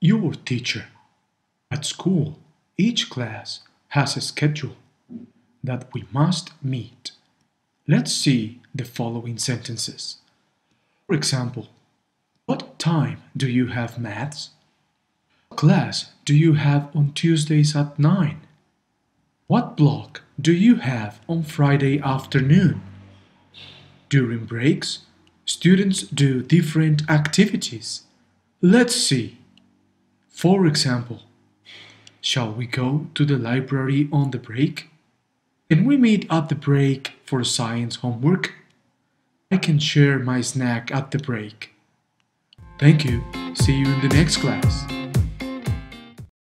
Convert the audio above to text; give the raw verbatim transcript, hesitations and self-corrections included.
your teacher. At school, each class has a schedule that we must meet. Let's see the following sentences. For example, what time do you have maths? What class do you have on Tuesdays at nine? What block do you have on Friday afternoon? During breaks, students do different activities. Let's see. For example, shall we go to the library on the break? Can we meet at the break for science homework? I can share my snack at the break. Thank you. See you in the next class.